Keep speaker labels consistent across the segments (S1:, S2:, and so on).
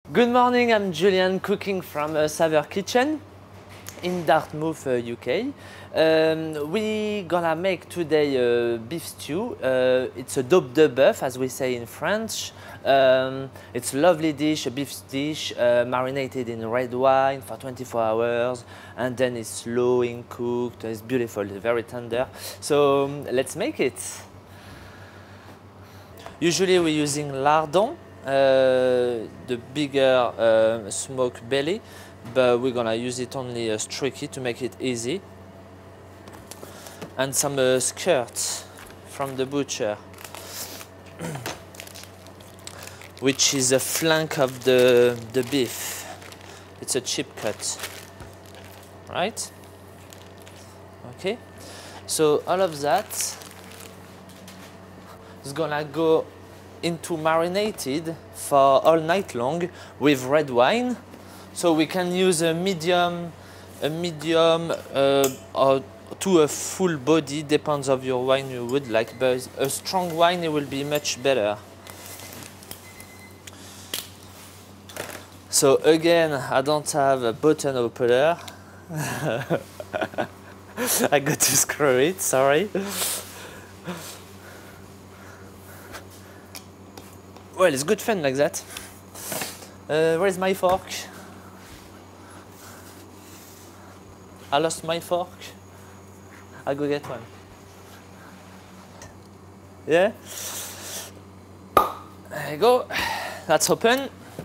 S1: Good morning, I'm Julian, cooking from Saveur Kitchen in Dartmouth, UK. We gonna make today a beef stew. It's a daube de bœuf, as we say in French. It's a lovely dish, a beef dish, marinated in red wine for 24 hours, and then it's slowly cooked. It's beautiful, it's very tender. So let's make it. Usually we're using lardon, the bigger smoked belly, but we're gonna use it only streaky to make it easy. And some skirts from the butcher, which is a flank of the beef. It's a cheap cut, right? Okay, so all of that is gonna go into marinated for all night long with red wine. So we can use a medium or to a full body, depends of your wine you would like, but a strong wine it will be much better. So again, I don't have a button opener. I got to screw it, sorry. Well, it's good fun like that. Where's my fork? I lost my fork. I'll go get one. Yeah? There you go. That's open.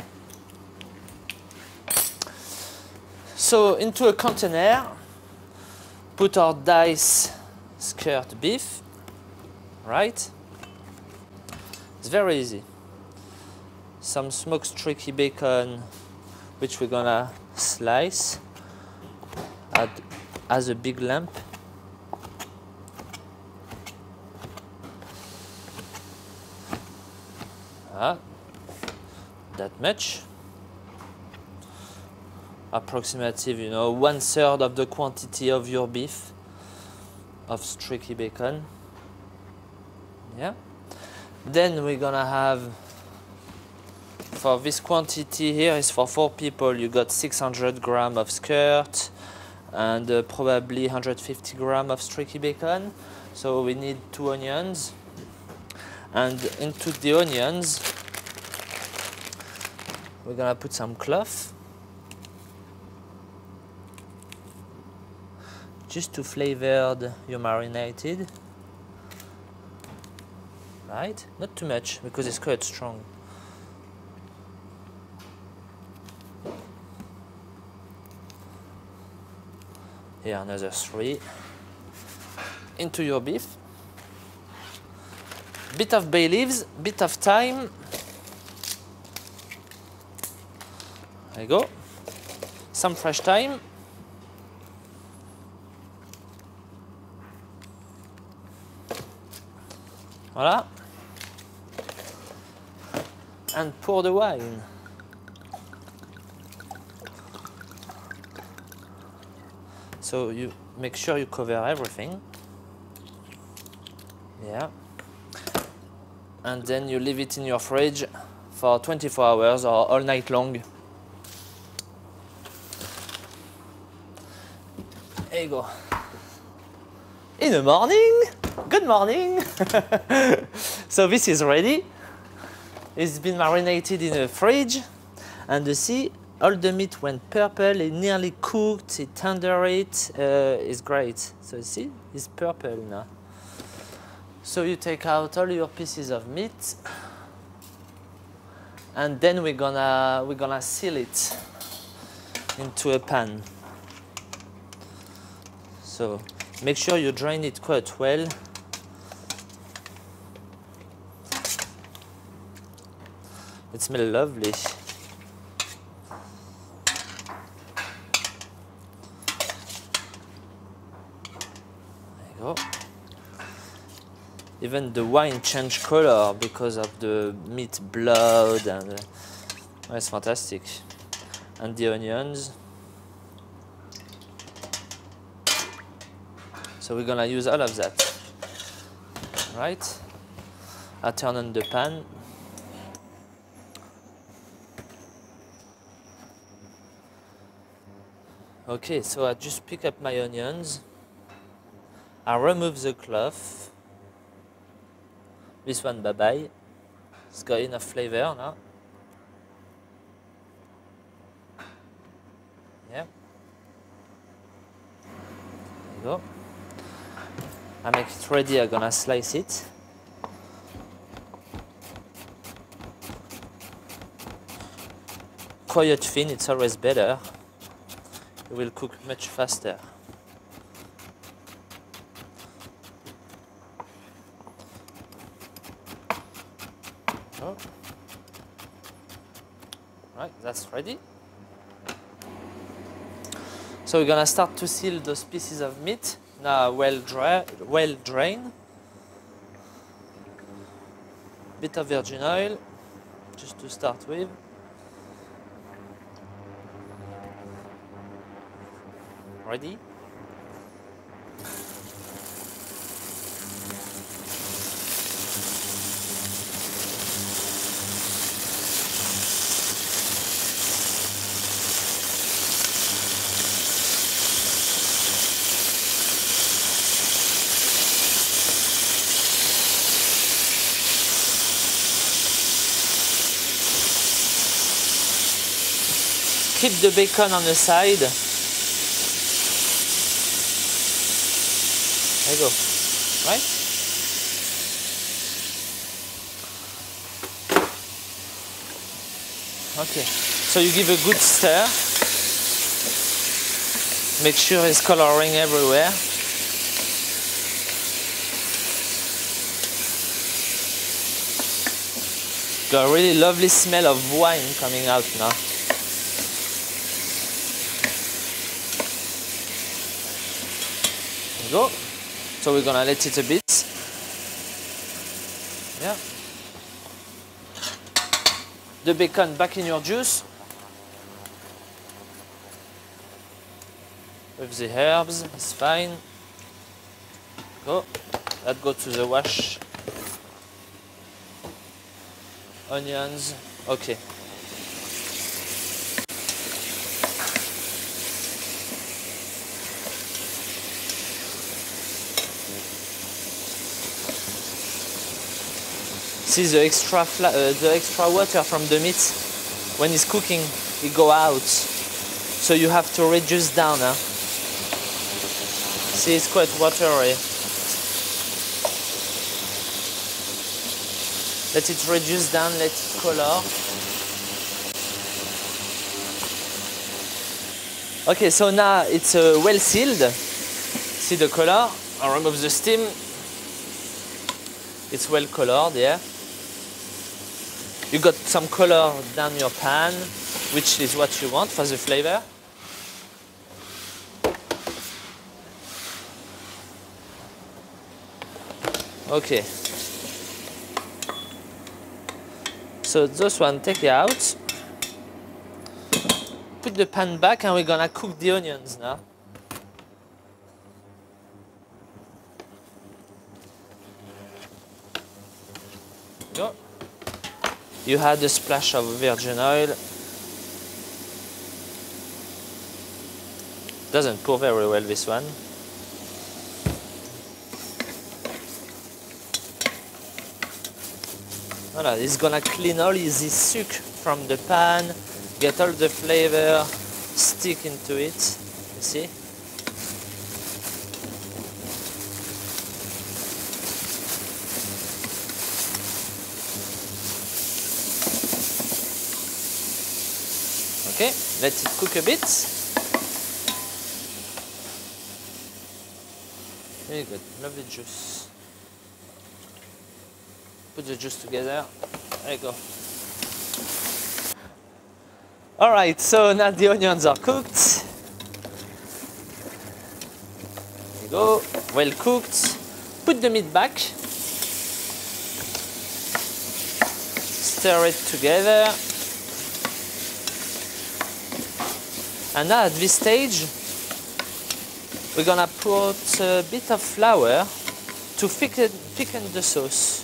S1: So into a container, put our diced skirt beef, right? It's very easy. Some smoked streaky bacon, which we're gonna slice, add as a big lump. That much. Approximative, you know, 1/3 of the quantity of your beef of streaky bacon. Yeah. Then we're gonna have, for this quantity here is for 4 people, you got 600 grams of skirt and probably 150 grams of streaky bacon. So we need 2 onions. And into the onions, we're gonna put some clove, just to flavor your marinated, right? Not too much, because it's quite strong. Here another 3. Into your beef. Bit of bay leaves, bit of thyme. There you go. Some fresh thyme. Voila. And pour the wine. So you make sure you cover everything. Yeah. And then you leave it in your fridge for 24 hours or all night long. There you go. In the morning, good morning. So this is ready. It's been marinated in the fridge, and you see all the meat went purple, it nearly cooked, it tender it, it's great. So you see, it's purple now. So you take out all your pieces of meat, and then we're gonna seal it into a pan. So make sure you drain it quite well. It smells lovely. There you go. Even the wine changed color because of the meat blood, and it's fantastic. And the onions. So we're gonna use all of that, right? I turn on the pan. Okay, so I just pick up my onions. I remove the cloth. This one, bye-bye. It's got enough flavor now. Yeah. There you go. I make it ready, I'm gonna slice it. Quiet thin, it's always better. It will cook much faster. Oh. Right, that's ready. So we're gonna start to seal those pieces of meat. Now well drained. Bit of virgin oil, just to start with. Ready? Keep the bacon on the side. There you go. Right? Okay. So you give a good stir. Make sure it's coloring everywhere. Got a really lovely smell of wine coming out now. There you go. So we're gonna let it a bit. Yeah. The bacon back in your juice. With the herbs, it's fine. Go. That go to the wash. Onions. Okay. See the extra water from the meat when it's cooking, it go out. So you have to reduce down. Huh? See, it's quite watery. Let it reduce down, let it color. Okay, so now it's well sealed. See the color? I'll remove the steam. It's well colored, yeah. You got some color down your pan, which is what you want for the flavor. Okay. So this one, take it out. Put the pan back and we're gonna cook the onions now. Go. You had a splash of virgin oil. Doesn't pour very well, this one. Voilà, it's gonna clean all this suc from the pan, get all the flavor, stick into it, you see? Okay, let it cook a bit. Very good, lovely juice. Put the juice together. There you go. All right, so now the onions are cooked. There you go, well cooked. Put the meat back. Stir it together. And now at this stage, we're gonna put a bit of flour to thicken the sauce.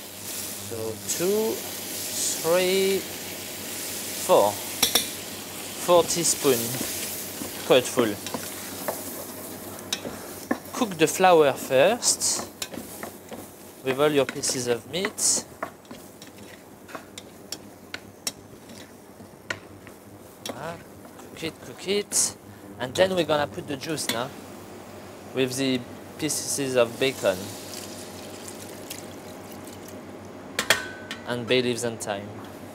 S1: So 2, 3, 4. 4 teaspoons, quite full. Cook the flour first with all your pieces of meat. Cook it, and then we're gonna put the juice now with the pieces of bacon and bay leaves and thyme.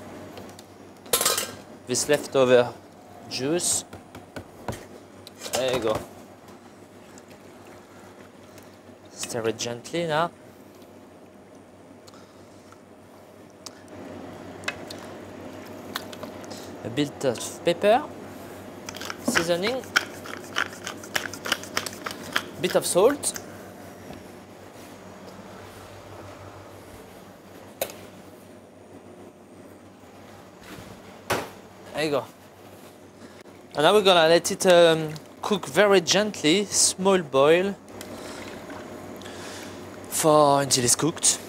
S1: This leftover juice, there you go. Stir it gently now. A bit of pepper, seasoning, bit of salt, there you go. And now we're gonna let it cook very gently, small boil, until it's cooked.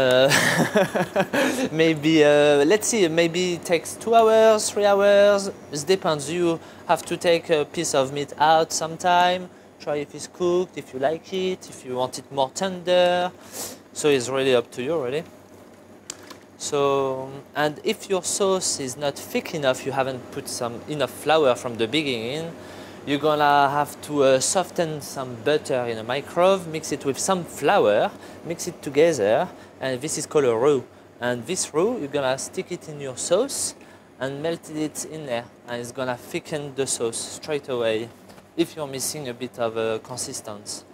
S1: Maybe let's see, maybe it takes 2 hours, 3 hours. It depends. You have to take a piece of meat out sometime, try if it's cooked, if you like it, if you want it more tender. So it's really up to you, really. So, and if your sauce is not thick enough, you haven't put enough flour from the beginning, you're gonna have to soften some butter in a microwave, mix it with some flour, mix it together, and this is called a roux. And this roux, you're gonna stick it in your sauce and melt it in there, and it's gonna thicken the sauce straight away if you're missing a bit of consistency.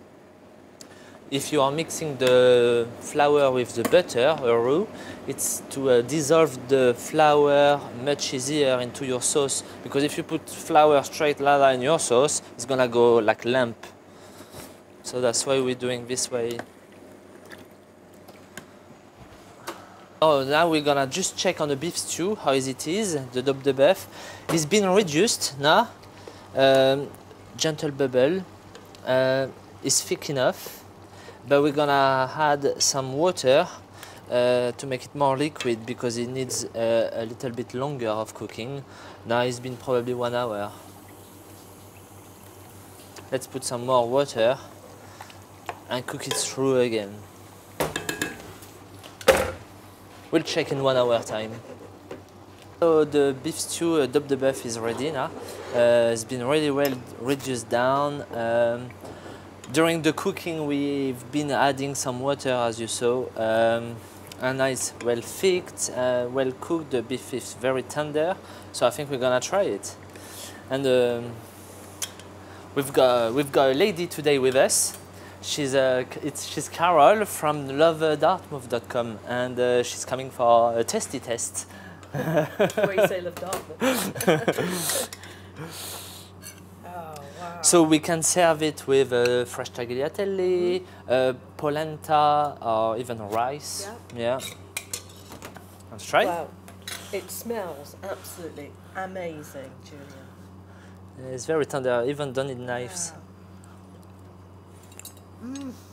S1: If you are mixing the flour with the butter, a roux, it's to dissolve the flour much easier into your sauce, because if you put flour straight lala in your sauce, it's gonna go like lump. So that's why we're doing this way. Oh, now we're gonna just check on the beef stew, how is it is, the Dobe de Boeuf. It's been reduced now, gentle bubble, it's thick enough. But we're gonna add some water to make it more liquid, because it needs a little bit longer of cooking. Now it's been probably 1 hour. Let's put some more water and cook it through again. We'll check in 1 hour time. So the beef stew Dobe de Boeuf is ready now. It's been really well reduced down. During the cooking, we've been adding some water, as you saw, and now it's well thick, well cooked. The beef is very tender, so I think we're gonna try it. And we've got a lady today with us. She's Carol from lovedartmouth.com, and she's coming for a tasty test.
S2: Where you say Love Dartmouth.
S1: So we can serve it with fresh tagliatelle, polenta, or even rice. Yeah. Let's try.
S2: Wow, it smells absolutely amazing, Julian.
S1: It's very tender, I even done it in knives.
S2: Wow.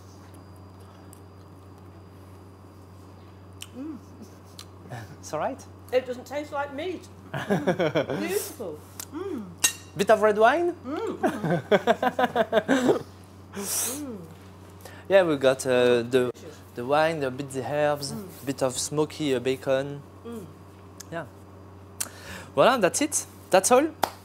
S1: It's alright?
S2: It doesn't taste like meat. Beautiful.
S1: Bit of red wine? Yeah, we got the wine, a bit the herbs, bit of smoky bacon. Yeah. Voilà, that's it. That's all.